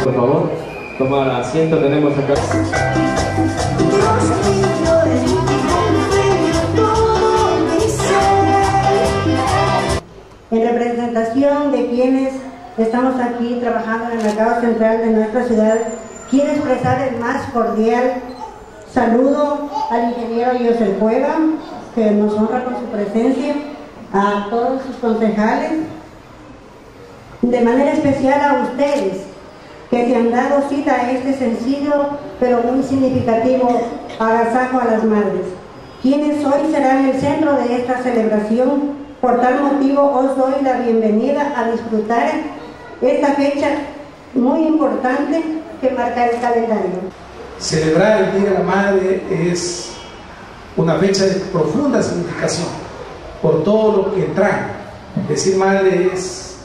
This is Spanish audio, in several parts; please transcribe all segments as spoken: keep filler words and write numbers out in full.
Por favor, tomar asiento, tenemos acá. En representación de quienes estamos aquí trabajando en el mercado central de nuestra ciudad, quiero expresar el más cordial saludo al ingeniero José Cueva, que nos honra con su presencia, a todos sus concejales, de manera especial a ustedes, que se han dado cita a este sencillo pero muy significativo agasajo a las madres, quienes hoy serán el centro de esta celebración. Por tal motivo os doy la bienvenida a disfrutar esta fecha muy importante que marca el calendario. Celebrar el Día de la Madre es una fecha de profunda significación por todo lo que trae. Decir madre es,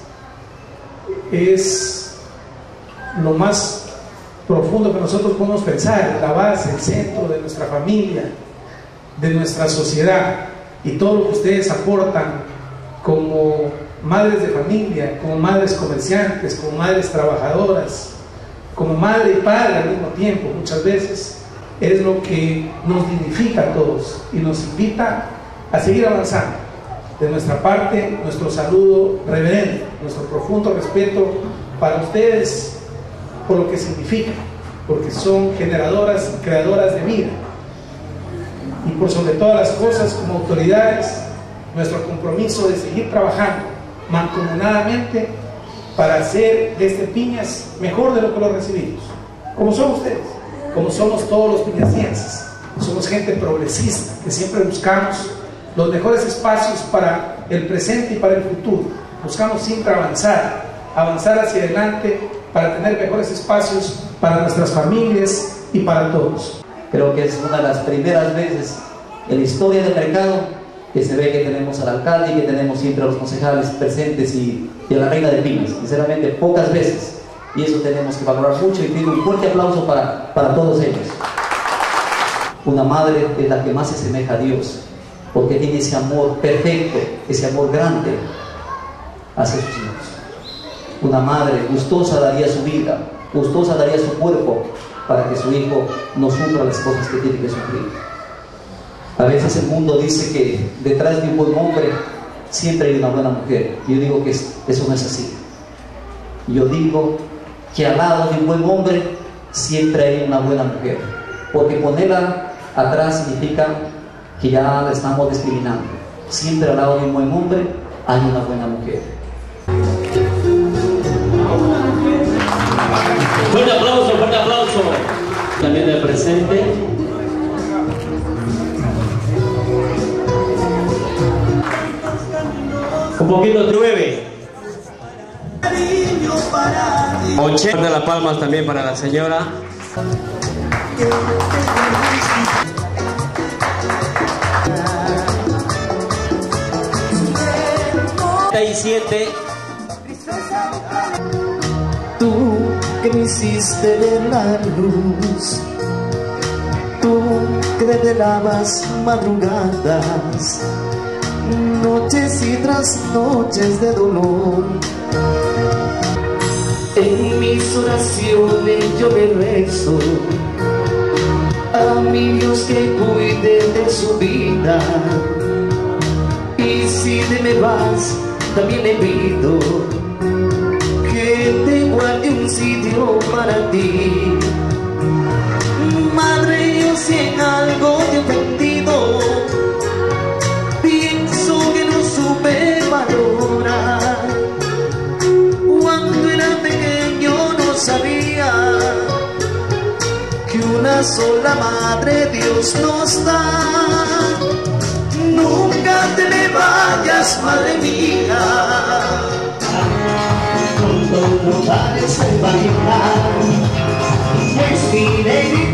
es lo más profundo que nosotros podemos pensar, la base, el centro de nuestra familia, de nuestra sociedad, y todo lo que ustedes aportan como madres de familia, como madres comerciantes, como madres trabajadoras, como madre y padre al mismo tiempo, muchas veces es lo que nos dignifica a todos y nos invita a seguir avanzando. De nuestra parte, nuestro saludo reverente, nuestro profundo respeto para ustedes por lo que significa, porque son generadoras y creadoras de vida. Y por sobre todas las cosas, como autoridades, nuestro compromiso de seguir trabajando mancomunadamente para hacer de este Piñas mejor de lo que lo recibimos, como son ustedes, como somos todos los piñacienses. Somos gente progresista, que siempre buscamos los mejores espacios para el presente y para el futuro. Buscamos siempre avanzar, avanzar hacia adelante para tener mejores espacios para nuestras familias y para todos. Creo que es una de las primeras veces en la historia del mercado que se ve que tenemos al alcalde y que tenemos siempre a los concejales presentes y, y a la reina de Piñas. Sinceramente, pocas veces, y eso tenemos que valorar mucho, y pido un fuerte aplauso para, para todos ellos. Una madre es la que más se asemeja a Dios, porque tiene ese amor perfecto, ese amor grande hacia sus hijos. Una madre gustosa daría su vida, gustosa daría su cuerpo para que su hijo no sufra las cosas que tiene que sufrir. A veces el mundo dice que detrás de un buen hombre siempre hay una buena mujer. Yo digo que eso no es así. Yo digo que al lado de un buen hombre siempre hay una buena mujer, porque ponerla atrás significa que ya la estamos discriminando. Siempre al lado de un buen hombre hay una buena mujer. Fuerte aplauso, fuerte aplauso. También del presente. Un poquito llueve. ochenta de las palmas también para la señora. treinta y siete. Tú que me hiciste ver la luz, tú que desvelabas madrugadas, noches y tras noches de dolor. En mis oraciones yo me rezo a mi Dios que cuide de su vida, y si te me vas también le pido que te guarde un sitio para ti. Madre, yo si en algo te he ofendido, pienso que no supe valorar. Cuando era pequeño no sabía que una sola madre Dios nos da. Nunca te me vayas, madre mía, cuando no parece bailar, pues mi negrita